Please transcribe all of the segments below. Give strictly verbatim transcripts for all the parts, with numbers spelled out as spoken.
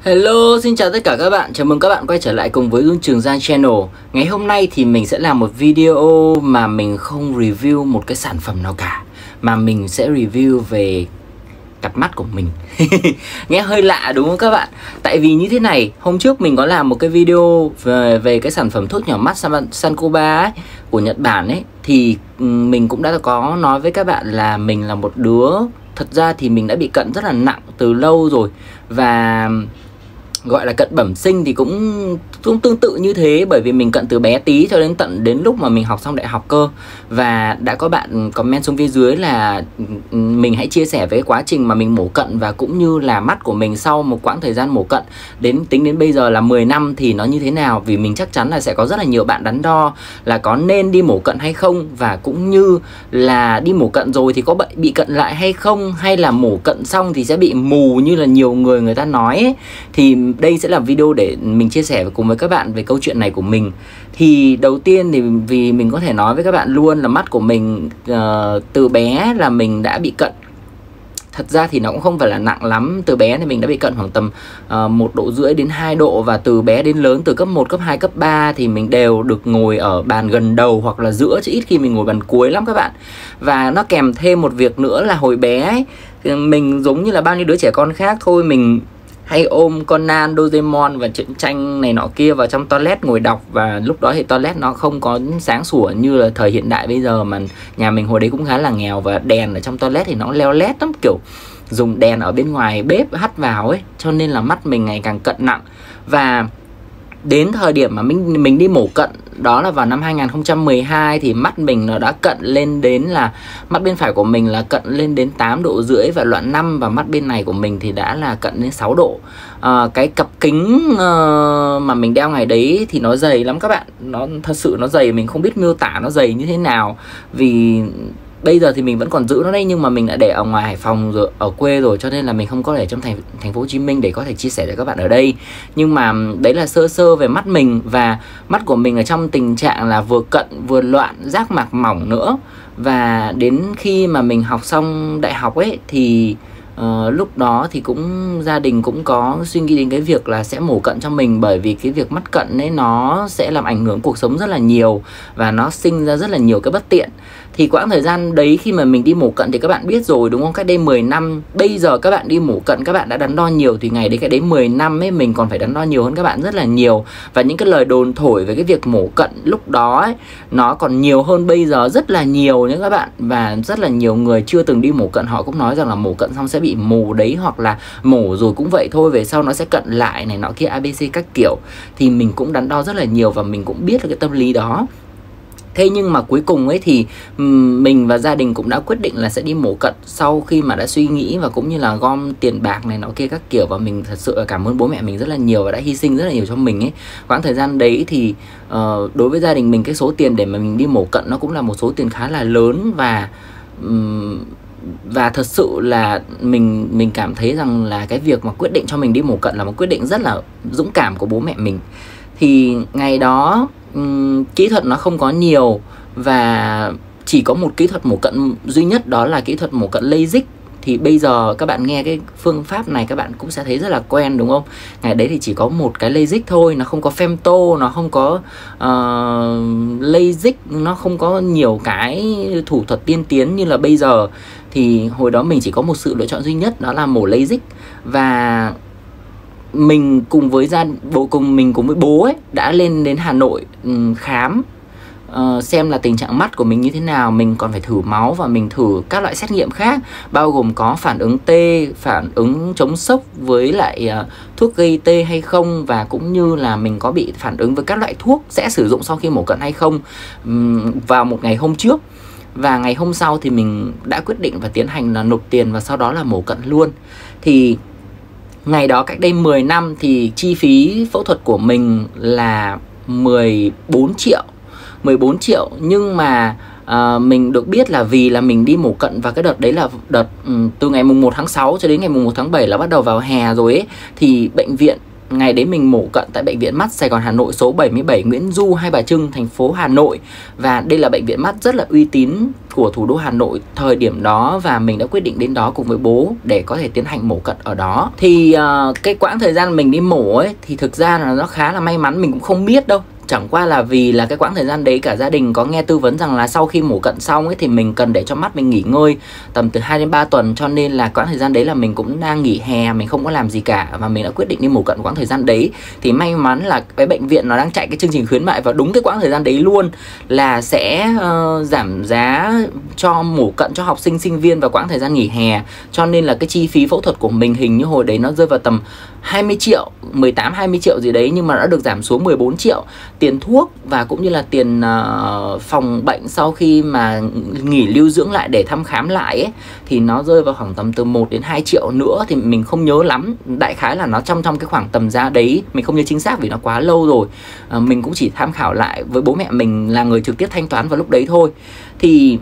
Hello, xin chào tất cả các bạn, chào mừng các bạn quay trở lại cùng với Dương Trường Giang Channel. Ngày hôm nay thì mình sẽ làm một video mà mình không review một cái sản phẩm nào cả, mà mình sẽ review về cặp mắt của mình. Nghe hơi lạ đúng không các bạn? Tại vì như thế này, hôm trước mình có làm một cái video về, về cái sản phẩm thuốc nhỏ mắt Sankoba ấy, của Nhật Bản ấy. Thì mình cũng đã có nói với các bạn là mình là một đứa, thật ra thì mình đã bị cận rất là nặng từ lâu rồi. Và gọi là cận bẩm sinh thì cũng, cũng tương tự như thế, bởi vì mình cận từ bé tí cho đến tận đến lúc mà mình học xong đại học cơ. Và đã có bạn comment xuống phía dưới là mình hãy chia sẻ về cái quá trình mà mình mổ cận và cũng như là mắt của mình sau một quãng thời gian mổ cận đến tính đến bây giờ là mười năm thì nó như thế nào. Vì mình chắc chắn là sẽ có rất là nhiều bạn đắn đo là có nên đi mổ cận hay không, và cũng như là đi mổ cận rồi thì có bị, bị cận lại hay không, hay là mổ cận xong thì sẽ bị mù như là nhiều người người ta nói ấy. Thì đây sẽ là video để mình chia sẻ cùng với các bạn về câu chuyện này của mình. Thì đầu tiên thì vì mình có thể nói với các bạn luôn là mắt của mình uh, từ bé là mình đã bị cận. Thật ra thì nó cũng không phải là nặng lắm. Từ bé thì mình đã bị cận khoảng tầm uh, một độ rưỡi đến hai độ. Và từ bé đến lớn, từ cấp một, cấp hai, cấp ba thì mình đều được ngồi ở bàn gần đầu hoặc là giữa, chứ ít khi mình ngồi bàn cuối lắm các bạn. Và nó kèm thêm một việc nữa là hồi bé ấy, mình giống như là bao nhiêu đứa trẻ con khác thôi, mình hay ôm Conan, Doraemon và truyện tranh này nọ kia vào trong toilet ngồi đọc. Và lúc đó thì toilet nó không có sáng sủa như là thời hiện đại bây giờ, mà nhà mình hồi đấy cũng khá là nghèo. Và đèn ở trong toilet thì nó leo lét lắm, kiểu dùng đèn ở bên ngoài bếp hắt vào ấy. Cho nên là mắt mình ngày càng cận nặng. Và đến thời điểm mà mình mình đi mổ cận, đó là vào năm hai nghìn không trăm mười hai, thì mắt mình nó đã cận lên đến là mắt bên phải của mình là cận lên đến tám độ rưỡi và loạn năm, và mắt bên này của mình thì đã là cận đến sáu độ. À, cái cặp kính uh, mà mình đeo ngày đấy thì nó dày lắm các bạn, nó thật sự nó dày, mình không biết miêu tả nó dày như thế nào. Vì bây giờ thì mình vẫn còn giữ nó đây, nhưng mà mình đã để ở ngoài Hải Phòng rồi, ở quê rồi, cho nên là mình không có để trong thành thành phố Hồ Chí Minh để có thể chia sẻ cho các bạn ở đây. Nhưng mà đấy là sơ sơ về mắt mình. Và mắt của mình ở trong tình trạng là vừa cận vừa loạn, giác mạc mỏng nữa. Và đến khi mà mình học xong đại học ấy thì Uh, lúc đó thì cũng gia đình cũng có suy nghĩ đến cái việc là sẽ mổ cận cho mình, bởi vì cái việc mắt cận ấy nó sẽ làm ảnh hưởng cuộc sống rất là nhiều và nó sinh ra rất là nhiều cái bất tiện. Thì quãng thời gian đấy khi mà mình đi mổ cận thì các bạn biết rồi đúng không, cách đây mười năm. Bây giờ các bạn đi mổ cận các bạn đã đắn đo nhiều, thì ngày đấy cái đấy mười năm ấy mình còn phải đắn đo nhiều hơn các bạn rất là nhiều. Và những cái lời đồn thổi về cái việc mổ cận lúc đó ấy, nó còn nhiều hơn bây giờ rất là nhiều nhé các bạn. Và rất là nhiều người chưa từng đi mổ cận họ cũng nói rằng là mổ cận xong sẽ bị mù đấy, hoặc là mổ rồi cũng vậy thôi, về sau nó sẽ cận lại này nọ kia a bê xê các kiểu. Thì mình cũng đắn đo rất là nhiều và mình cũng biết được cái tâm lý đó. Thế nhưng mà cuối cùng ấy thì mình và gia đình cũng đã quyết định là sẽ đi mổ cận, sau khi mà đã suy nghĩ và cũng như là gom tiền bạc này nọ kia các kiểu. Và mình thật sự cảm ơn bố mẹ mình rất là nhiều và đã hy sinh rất là nhiều cho mình ấy. Quãng thời gian đấy thì uh, đối với gia đình mình, cái số tiền để mà mình đi mổ cận nó cũng là một số tiền khá là lớn. Và um, Và thật sự là mình mình cảm thấy rằng là cái việc mà quyết định cho mình đi mổ cận là một quyết định rất là dũng cảm của bố mẹ mình. Thì ngày đó um, kỹ thuật nó không có nhiều, và chỉ có một kỹ thuật mổ cận duy nhất, đó là kỹ thuật mổ cận LASIK. Thì bây giờ các bạn nghe cái phương pháp này các bạn cũng sẽ thấy rất là quen đúng không? Ngày đấy thì chỉ có một cái LASIK thôi, nó không có femto, nó không có uh, LASIK, nó không có nhiều cái thủ thuật tiên tiến như là bây giờ. Thì hồi đó mình chỉ có một sự lựa chọn duy nhất, đó là mổ LASIK. Và mình cùng với gia bố cùng mình cùng với bố ấy đã lên đến Hà Nội um, khám uh, xem là tình trạng mắt của mình như thế nào. Mình còn phải thử máu và mình thử các loại xét nghiệm khác, bao gồm có phản ứng tê, phản ứng chống sốc với lại uh, thuốc gây tê hay không, và cũng như là mình có bị phản ứng với các loại thuốc sẽ sử dụng sau khi mổ cận hay không, um, vào một ngày hôm trước. Và ngày hôm sau thì mình đã quyết định và tiến hành là nộp tiền và sau đó là mổ cận luôn. Thì ngày đó cách đây mười năm thì chi phí phẫu thuật của mình là mười bốn triệu. mười bốn triệu, nhưng mà uh, mình được biết là vì là mình đi mổ cận và cái đợt đấy là đợt um, từ ngày mùng một tháng sáu cho đến ngày mùng một tháng bảy là bắt đầu vào hè rồi ấy. Thì bệnh viện ngày đấy mình mổ cận tại Bệnh viện Mắt Sài Gòn Hà Nội số bảy mươi bảy Nguyễn Du, Hai Bà Trưng, thành phố Hà Nội. Và đây là bệnh viện mắt rất là uy tín của thủ đô Hà Nội thời điểm đó, và mình đã quyết định đến đó cùng với bố để có thể tiến hành mổ cận ở đó. Thì uh, cái quãng thời gian mình đi mổ ấy thì thực ra là nó khá là may mắn, mình cũng không biết đâu. Chẳng qua là vì là cái quãng thời gian đấy cả gia đình có nghe tư vấn rằng là sau khi mổ cận xong ấy thì mình cần để cho mắt mình nghỉ ngơi tầm từ hai đến ba tuần, cho nên là quãng thời gian đấy là mình cũng đang nghỉ hè, mình không có làm gì cả và mình đã quyết định đi mổ cận quãng thời gian đấy. Thì may mắn là cái bệnh viện nó đang chạy cái chương trình khuyến mại vào đúng cái quãng thời gian đấy luôn, là sẽ uh, giảm giá cho mổ cận cho học sinh sinh viên vào quãng thời gian nghỉ hè. Cho nên là cái chi phí phẫu thuật của mình hình như hồi đấy nó rơi vào tầm hai mươi triệu, mười tám hai mươi triệu gì đấy, nhưng mà đã được giảm xuống mười bốn triệu. Tiền thuốc và cũng như là tiền uh, phòng bệnh sau khi mà nghỉ lưu dưỡng lại để thăm khám lại ấy, thì nó rơi vào khoảng tầm từ một đến hai triệu nữa, thì mình không nhớ lắm. Đại khái là nó trong trong cái khoảng tầm giá đấy, mình không nhớ chính xác vì nó quá lâu rồi. uh, Mình cũng chỉ tham khảo lại với bố mẹ mình là người trực tiếp thanh toán vào lúc đấy thôi. Thì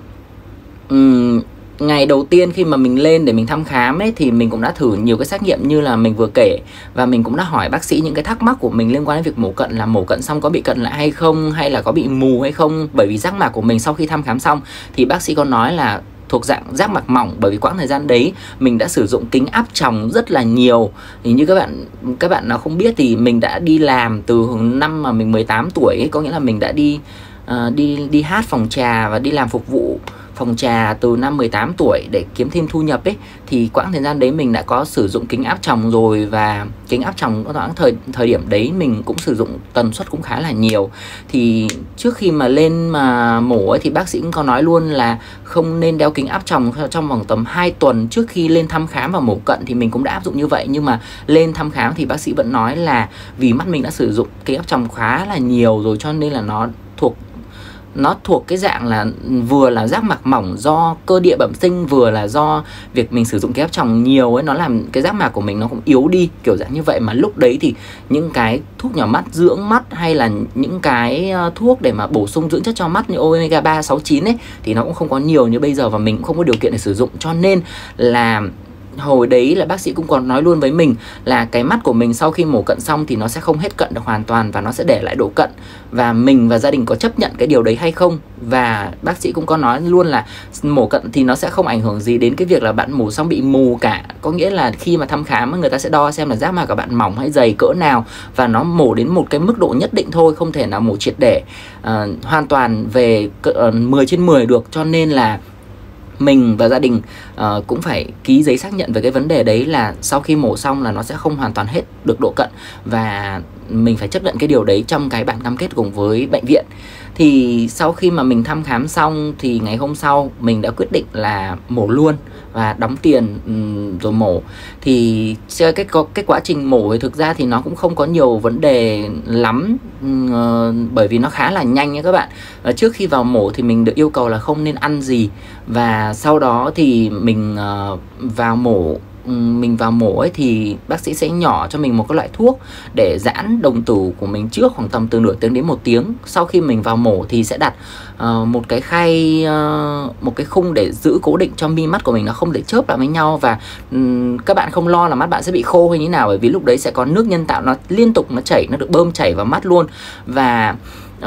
um, ngày đầu tiên khi mà mình lên để mình thăm khám ấy thì mình cũng đã thử nhiều cái xét nghiệm như là mình vừa kể, và mình cũng đã hỏi bác sĩ những cái thắc mắc của mình liên quan đến việc mổ cận, là mổ cận xong có bị cận lại hay không, hay là có bị mù hay không. Bởi vì giác mạc của mình sau khi thăm khám xong thì bác sĩ có nói là thuộc dạng giác mạc mỏng, bởi vì quãng thời gian đấy mình đã sử dụng kính áp tròng rất là nhiều. Thì như các bạn các bạn nào không biết thì mình đã đi làm từ năm mà mình mười tám tuổi ấy, có nghĩa là mình đã đi uh, đi đi hát phòng trà và đi làm phục vụ phòng trà từ năm mười tám tuổi để kiếm thêm thu nhập ấy. Thì quãng thời gian đấy mình đã có sử dụng kính áp tròng rồi, và kính áp tròng có thời thời điểm đấy mình cũng sử dụng tần suất cũng khá là nhiều. Thì trước khi mà lên mà mổ ấy thì bác sĩ cũng có nói luôn là không nên đeo kính áp tròng trong vòng tầm hai tuần trước khi lên thăm khám và mổ cận. Thì mình cũng đã áp dụng như vậy, nhưng mà lên thăm khám thì bác sĩ vẫn nói là vì mắt mình đã sử dụng kính áp tròng khá là nhiều rồi, cho nên là nó thuộc Nó thuộc cái dạng là vừa là giác mạc mỏng do cơ địa bẩm sinh, vừa là do việc mình sử dụng kính áp tròng nhiều ấy, nó làm cái giác mạc của mình nó cũng yếu đi, kiểu dạng như vậy. Mà lúc đấy thì những cái thuốc nhỏ mắt, dưỡng mắt, hay là những cái thuốc để mà bổ sung dưỡng chất cho mắt như omega ba, sáu, chín ấy thì nó cũng không có nhiều như bây giờ, và mình cũng không có điều kiện để sử dụng. Cho nên là hồi đấy là bác sĩ cũng còn nói luôn với mình là cái mắt của mình sau khi mổ cận xong thì nó sẽ không hết cận được hoàn toàn, và nó sẽ để lại độ cận, và mình và gia đình có chấp nhận cái điều đấy hay không. Và bác sĩ cũng có nói luôn là mổ cận thì nó sẽ không ảnh hưởng gì đến cái việc là bạn mổ xong bị mù cả. Có nghĩa là khi mà thăm khám người ta sẽ đo xem là giác mạc của bạn mỏng hay dày cỡ nào, và nó mổ đến một cái mức độ nhất định thôi, không thể nào mổ triệt để uh, hoàn toàn về uh, mười trên mười được. Cho nên là mình và gia đình uh, cũng phải ký giấy xác nhận về cái vấn đề đấy, là sau khi mổ xong là nó sẽ không hoàn toàn hết được độ cận, và mình phải chấp nhận cái điều đấy trong cái bản cam kết cùng với bệnh viện. Thì sau khi mà mình thăm khám xong thì ngày hôm sau mình đã quyết định là mổ luôn và đóng tiền um, rồi mổ. Thì cái, cái, cái quá trình mổ thì thực ra thì nó cũng không có nhiều vấn đề lắm, uh, bởi vì nó khá là nhanh nha các bạn. uh, Trước khi vào mổ thì mình được yêu cầu là không nên ăn gì, và sau đó thì mình uh, vào mổ mình vào mổ ấy thì bác sĩ sẽ nhỏ cho mình một cái loại thuốc để giãn đồng tử của mình trước khoảng tầm từ nửa tiếng đến một tiếng. Sau khi mình vào mổ thì sẽ đặt uh, một cái khay, uh, một cái khung để giữ cố định cho mi mắt của mình nó không để chớp lại với nhau. Và um, các bạn không lo là mắt bạn sẽ bị khô hay như nào, bởi vì lúc đấy sẽ có nước nhân tạo nó liên tục nó chảy, nó được bơm chảy vào mắt luôn. Và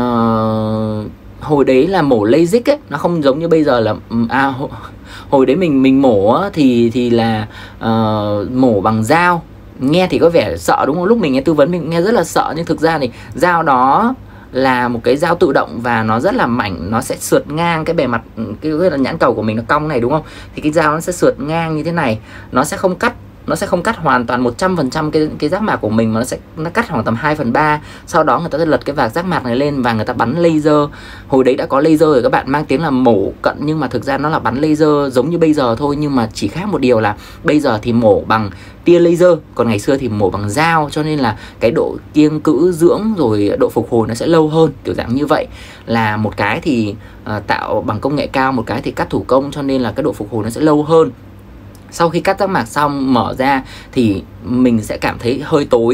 uh, hồi đấy là mổ LASIK ấy, nó không giống như bây giờ là à, hồi đấy mình mình mổ á, thì thì là uh, mổ bằng dao. Nghe thì có vẻ sợ đúng không? Lúc mình nghe tư vấn mình nghe rất là sợ, nhưng thực ra thì dao đó là một cái dao tự động và nó rất là mảnh, nó sẽ sượt ngang cái bề mặt, cái, cái nhãn cầu của mình nó cong này đúng không? Thì cái dao nó sẽ sượt ngang như thế này, nó sẽ không cắt nó sẽ không cắt hoàn toàn một trăm phần trăm cái cái giác mạc của mình, mà nó sẽ nó cắt khoảng tầm hai phần ba. Sau đó người ta sẽ lật cái vạc giác mạc này lên và người ta bắn laser. Hồi đấy đã có laser rồi các bạn, mang tiếng là mổ cận nhưng mà thực ra nó là bắn laser giống như bây giờ thôi, nhưng mà chỉ khác một điều là bây giờ thì mổ bằng tia laser, còn ngày xưa thì mổ bằng dao, cho nên là cái độ kiêng cữ dưỡng rồi độ phục hồi nó sẽ lâu hơn, kiểu dạng như vậy. Là một cái thì uh, tạo bằng công nghệ cao, một cái thì cắt thủ công, cho nên là cái độ phục hồi nó sẽ lâu hơn. Sau khi cắt giác mạc xong mở ra thì mình sẽ cảm thấy hơi tối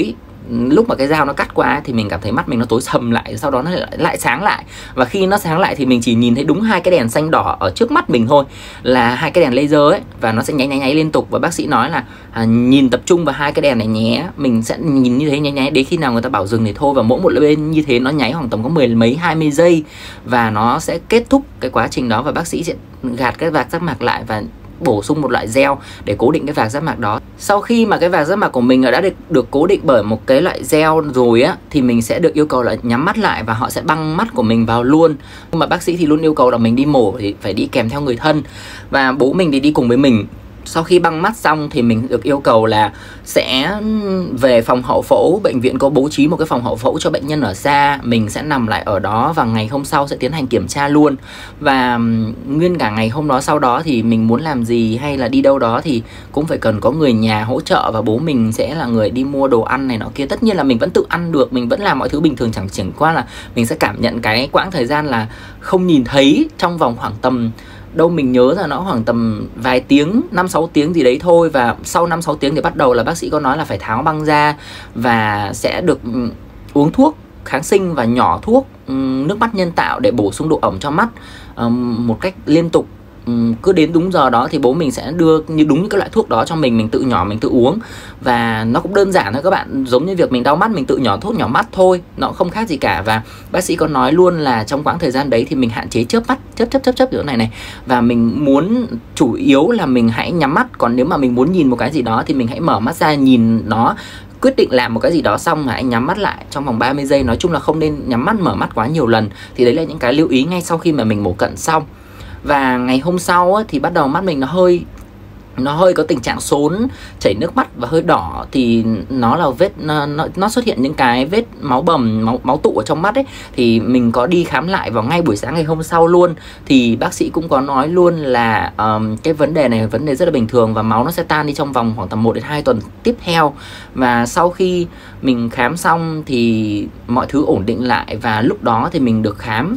lúc mà cái dao nó cắt qua thì mình cảm thấy mắt mình nó tối sầm lại, sau đó nó lại, lại sáng lại. Và khi nó sáng lại thì mình chỉ nhìn thấy đúng hai cái đèn xanh đỏ ở trước mắt mình thôi, là hai cái đèn laser ấy, và nó sẽ nháy nháy nháy liên tục. Và bác sĩ nói là à, nhìn tập trung vào hai cái đèn này nhé, mình sẽ nhìn như thế nháy nháy đến khi nào người ta bảo dừng thì thôi. Và mỗi một bên như thế nó nháy khoảng tầm có mười mấy hai mươi giây, và nó sẽ kết thúc cái quá trình đó, và bác sĩ sẽ gạt cái vạc giác mạc lại và bổ sung một loại gel để cố định cái vạc giác mạc đó. Sau khi mà cái vạc giác mạc của mình đã được, được cố định bởi một cái loại gel rồi á, thì mình sẽ được yêu cầu là nhắm mắt lại và họ sẽ băng mắt của mình vào luôn. Nhưng mà bác sĩ thì luôn yêu cầu là mình đi mổ thì phải đi kèm theo người thân, và bố mình thì đi cùng với mình. Sau khi băng mắt xong thì mình được yêu cầu là sẽ về phòng hậu phẫu. Bệnh viện có bố trí một cái phòng hậu phẫu cho bệnh nhân ở xa, mình sẽ nằm lại ở đó và ngày hôm sau sẽ tiến hành kiểm tra luôn. Và nguyên cả ngày hôm đó sau đó thì mình muốn làm gì hay là đi đâu đó thì cũng phải cần có người nhà hỗ trợ, và bố mình sẽ là người đi mua đồ ăn này nọ kia. Tất nhiên là mình vẫn tự ăn được, mình vẫn làm mọi thứ bình thường, chẳng chẳng qua là mình sẽ cảm nhận cái quãng thời gian là không nhìn thấy trong vòng khoảng tầm, đâu mình nhớ là nó khoảng tầm vài tiếng, năm sáu tiếng gì đấy thôi. Và sau năm sáu tiếng thì bắt đầu là bác sĩ có nói là phải tháo băng ra và sẽ được uống thuốc kháng sinh và nhỏ thuốc nước mắt nhân tạo để bổ sung độ ẩm cho mắt một cách liên tục. Cứ đến đúng giờ đó thì bố mình sẽ đưa như đúng cái loại thuốc đó cho mình, mình tự nhỏ mình tự uống. Và nó cũng đơn giản thôi các bạn, giống như việc mình đau mắt mình tự nhỏ thuốc nhỏ mắt thôi, nó không khác gì cả. Và bác sĩ có nói luôn là trong quãng thời gian đấy thì mình hạn chế chớp mắt, chớp chớp chớp chớp kiểu này này. Và mình muốn chủ yếu là mình hãy nhắm mắt, còn nếu mà mình muốn nhìn một cái gì đó thì mình hãy mở mắt ra nhìn nó. Quyết định làm một cái gì đó xong mà anh nhắm mắt lại trong vòng ba mươi giây. Nói chung là không nên nhắm mắt mở mắt quá nhiều lần. Thì đấy là những cái lưu ý ngay sau khi mà mình mổ cận xong. Và ngày hôm sau á, thì bắt đầu mắt mình nó hơi nó hơi có tình trạng sốn, chảy nước mắt và hơi đỏ. Thì nó là vết nó, nó xuất hiện những cái vết máu bầm, máu, máu tụ ở trong mắt ấy. Thì mình có đi khám lại vào ngay buổi sáng ngày hôm sau luôn. Thì bác sĩ cũng có nói luôn là um, cái vấn đề này vấn đề rất là bình thường, và máu nó sẽ tan đi trong vòng khoảng tầm một đến hai tuần tiếp theo. Và sau khi mình khám xong thì mọi thứ ổn định lại, và lúc đó thì mình được khám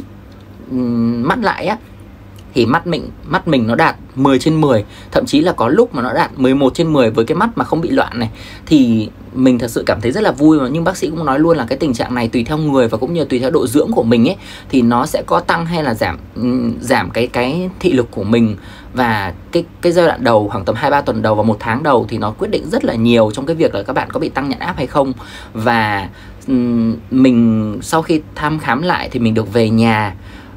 um, mắt lại á, thì mắt mình mắt mình nó đạt mười trên mười, thậm chí là có lúc mà nó đạt mười một trên mười với cái mắt mà không bị loạn này. Thì mình thật sự cảm thấy rất là vui. Nhưng bác sĩ cũng nói luôn là cái tình trạng này tùy theo người và cũng như tùy theo độ dưỡng của mình ấy, thì nó sẽ có tăng hay là giảm giảm cái cái thị lực của mình. Và cái cái giai đoạn đầu khoảng tầm hai ba tuần đầu và một tháng đầu thì nó quyết định rất là nhiều trong cái việc là các bạn có bị tăng nhãn áp hay không. Và um, mình sau khi thăm khám lại thì mình được về nhà.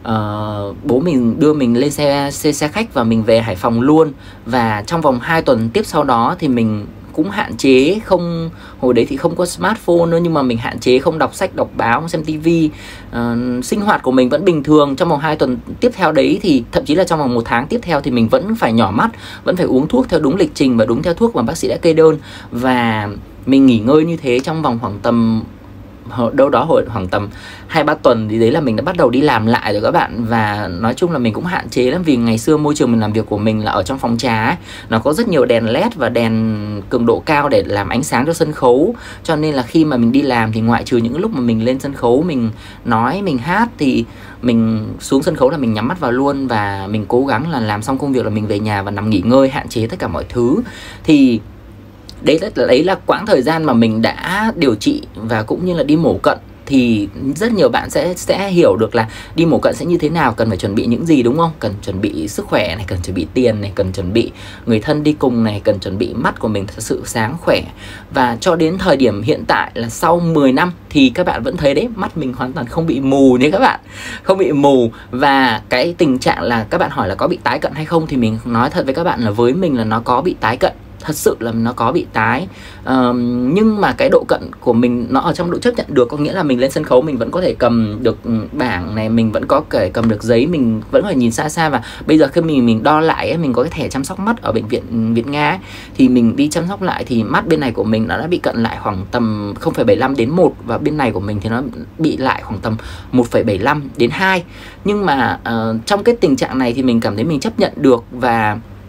Uh, bố mình đưa mình lên xe, xe xe khách và mình về Hải Phòng luôn. Và trong vòng hai tuần tiếp sau đó thì mình cũng hạn chế không, hồi đấy thì không có smartphone nữa, nhưng mà mình hạn chế không đọc sách, đọc báo, xem tivi. Uh, sinh hoạt của mình vẫn bình thường. Trong vòng hai tuần tiếp theo đấy thì thậm chí là trong vòng một tháng tiếp theo thì mình vẫn phải nhỏ mắt, vẫn phải uống thuốc theo đúng lịch trình và đúng theo thuốc mà bác sĩ đã kê đơn. Và mình nghỉ ngơi như thế trong vòng khoảng tầm đâu đó hồi khoảng tầm hai ba tuần thì đấy là mình đã bắt đầu đi làm lại rồi các bạn. Và nói chung là mình cũng hạn chế lắm, vì ngày xưa môi trường mình làm việc của mình là ở trong phòng trà ấy, nó có rất nhiều đèn led và đèn cường độ cao để làm ánh sáng cho sân khấu. Cho nên là khi mà mình đi làm thì ngoại trừ những lúc mà mình lên sân khấu mình nói, mình hát, thì mình xuống sân khấu là mình nhắm mắt vào luôn. Và mình cố gắng là làm xong công việc là mình về nhà và nằm nghỉ ngơi, hạn chế tất cả mọi thứ. Thì đấy là, đấy là quãng thời gian mà mình đã điều trị và cũng như là đi mổ cận. Thì rất nhiều bạn sẽ sẽ hiểu được là đi mổ cận sẽ như thế nào, cần phải chuẩn bị những gì, đúng không? Cần chuẩn bị sức khỏe này, cần chuẩn bị tiền này, cần chuẩn bị người thân đi cùng này, cần chuẩn bị mắt của mình thật sự sáng khỏe. Và cho đến thời điểm hiện tại là sau mười năm thì các bạn vẫn thấy đấy, mắt mình hoàn toàn không bị mù nhé các bạn, không bị mù. Và cái tình trạng là các bạn hỏi là có bị tái cận hay không, thì mình nói thật với các bạn là với mình là nó có bị tái cận. Thật sự là nó có bị tái, uh, nhưng mà cái độ cận của mình nó ở trong độ chấp nhận được. Có nghĩa là mình lên sân khấu mình vẫn có thể cầm được bảng này, mình vẫn có thể cầm được giấy, mình vẫn có thể nhìn xa xa. Và bây giờ khi mình mình đo lại ấy, mình có cái thẻ chăm sóc mắt ở bệnh viện Việt Nga ấy, thì mình đi chăm sóc lại thì mắt bên này của mình nó đã bị cận lại khoảng tầm không phẩy bảy lăm đến một, và bên này của mình thì nó bị lại khoảng tầm một phẩy bảy lăm đến hai. Nhưng mà uh, trong cái tình trạng này thì mình cảm thấy mình chấp nhận được. Và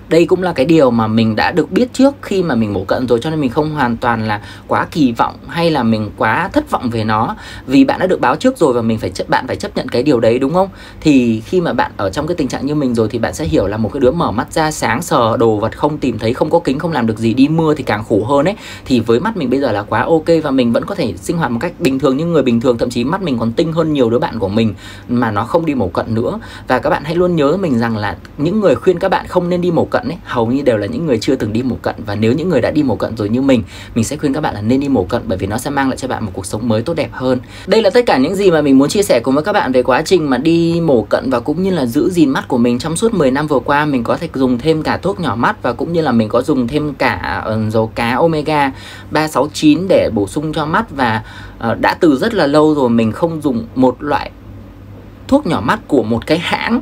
đây cũng là cái điều mà mình đã được biết trước khi mà mình mổ cận rồi, cho nên mình không hoàn toàn là quá kỳ vọng hay là mình quá thất vọng về nó, vì bạn đã được báo trước rồi và mình phải chấp bạn phải chấp nhận cái điều đấy, đúng không? Thì khi mà bạn ở trong cái tình trạng như mình rồi thì bạn sẽ hiểu là một cái đứa mở mắt ra sáng sờ đồ vật không tìm thấy, không có kính, không làm được gì, đi mưa thì càng khổ hơn ấy. Thì với mắt mình bây giờ là quá ok và mình vẫn có thể sinh hoạt một cách bình thường như người bình thường, thậm chí mắt mình còn tinh hơn nhiều đứa bạn của mình mà nó không đi mổ cận nữa. Và các bạn hãy luôn nhớ mình rằng là những người khuyên các bạn không nên đi mổ cận ấy hầu như đều là những người chưa từng đi mổ cận, và nếu những người đã đi mổ cận rồi như mình, mình sẽ khuyên các bạn là nên đi mổ cận, bởi vì nó sẽ mang lại cho bạn một cuộc sống mới tốt đẹp hơn. Đây là tất cả những gì mà mình muốn chia sẻ cùng với các bạn về quá trình mà đi mổ cận và cũng như là giữ gìn mắt của mình trong suốt mười năm vừa qua. Mình có thể dùng thêm cả thuốc nhỏ mắt và cũng như là mình có dùng thêm cả uh, dầu cá omega ba sáu chín để bổ sung cho mắt. Và uh, đã từ rất là lâu rồi mình không dùng một loại thuốc nhỏ mắt của một cái hãng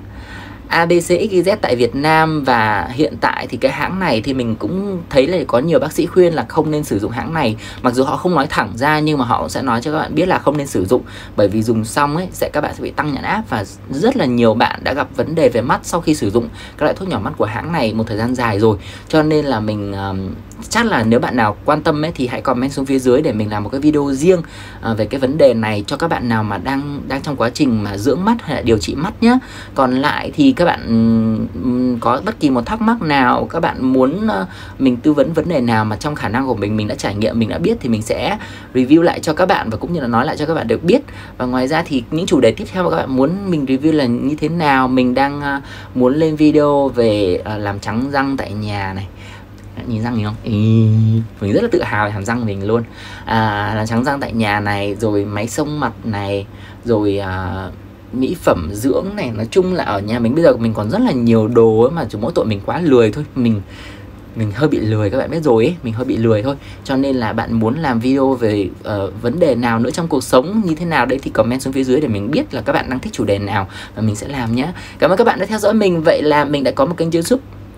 a bê xê ích i dét tại Việt Nam, và hiện tại thì cái hãng này thì mình cũng thấy là có nhiều bác sĩ khuyên là không nên sử dụng hãng này. Mặc dù họ không nói thẳng ra nhưng mà họ cũng sẽ nói cho các bạn biết là không nên sử dụng, bởi vì dùng xong ấy sẽ các bạn sẽ bị tăng nhãn áp, và rất là nhiều bạn đã gặp vấn đề về mắt sau khi sử dụng các loại thuốc nhỏ mắt của hãng này một thời gian dài rồi. Cho nên là mình um, chắc là nếu bạn nào quan tâm ấy thì hãy comment xuống phía dưới để mình làm một cái video riêng uh, về cái vấn đề này cho các bạn nào mà đang đang trong quá trình mà dưỡng mắt hay là điều trị mắt nhé. Còn lại thì các bạn um, có bất kỳ một thắc mắc nào, các bạn muốn uh, mình tư vấn vấn đề nào mà trong khả năng của mình, mình đã trải nghiệm, mình đã biết thì mình sẽ review lại cho các bạn và cũng như là nói lại cho các bạn được biết. Và ngoài ra thì những chủ đề tiếp theo mà các bạn muốn mình review là như thế nào, mình đang uh, muốn lên video về uh, làm trắng răng tại nhà này. Nhìn răng mình không? Ý, mình rất là tự hào về hàm răng mình luôn. à, Làm trắng răng tại nhà này, rồi máy xông mặt này, rồi à, mỹ phẩm dưỡng này. Nói chung là ở nhà mình bây giờ mình còn rất là nhiều đồ ấy, mà chỉ mỗi tội mình quá lười thôi. Mình mình hơi bị lười, các bạn biết rồi ấy, mình hơi bị lười thôi. Cho nên là bạn muốn làm video về uh, vấn đề nào nữa trong cuộc sống như thế nào đấy thì comment xuống phía dưới để mình biết là các bạn đang thích chủ đề nào và mình sẽ làm nhé. Cảm ơn các bạn đã theo dõi mình. Vậy là mình đã có một kênh YouTube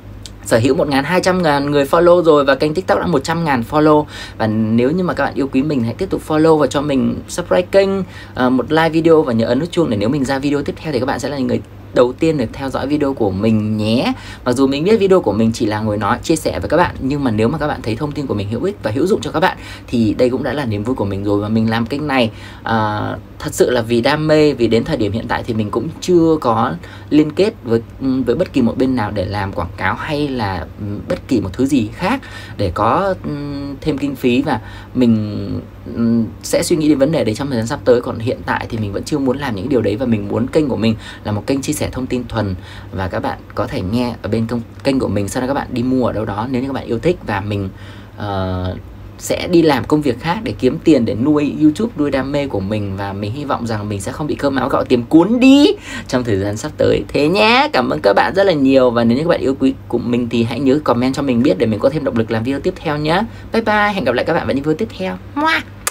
sở hữu một nghìn hai trăm ngàn người follow rồi, và kênh TikTok đã một trăm ngàn follow. Và nếu như mà các bạn yêu quý mình, hãy tiếp tục follow và cho mình subscribe kênh, uh, một like video và nhớ ấn nút chuông để nếu mình ra video tiếp theo thì các bạn sẽ là người đầu tiên để theo dõi video của mình nhé. Mặc dù mình biết video của mình chỉ là ngồi nói chia sẻ với các bạn, nhưng mà nếu mà các bạn thấy thông tin của mình hữu ích và hữu dụng cho các bạn thì đây cũng đã là niềm vui của mình rồi. Và mình làm kênh này uh, thật sự là vì đam mê, vì đến thời điểm hiện tại thì mình cũng chưa có liên kết với với bất kỳ một bên nào để làm quảng cáo hay là bất kỳ một thứ gì khác để có um, thêm kinh phí, và mình um, sẽ suy nghĩ đến vấn đề đấy trong thời gian sắp tới. Còn hiện tại thì mình vẫn chưa muốn làm những điều đấy, và mình muốn kênh của mình là một kênh chia sẻ thông tin thuần, và các bạn có thể nghe ở bên công, kênh của mình, sau đó các bạn đi mua ở đâu đó nếu như các bạn yêu thích, và mình uh, sẽ đi làm công việc khác để kiếm tiền để nuôi YouTube, nuôi đam mê của mình. Và mình hy vọng rằng mình sẽ không bị cơm áo gạo tiền cuốn đi trong thời gian sắp tới. Thế nhé, cảm ơn các bạn rất là nhiều. Và nếu như các bạn yêu quý của mình thì hãy nhớ comment cho mình biết để mình có thêm động lực làm video tiếp theo nhé. Bye bye, hẹn gặp lại các bạn vào những video tiếp theo. Mua.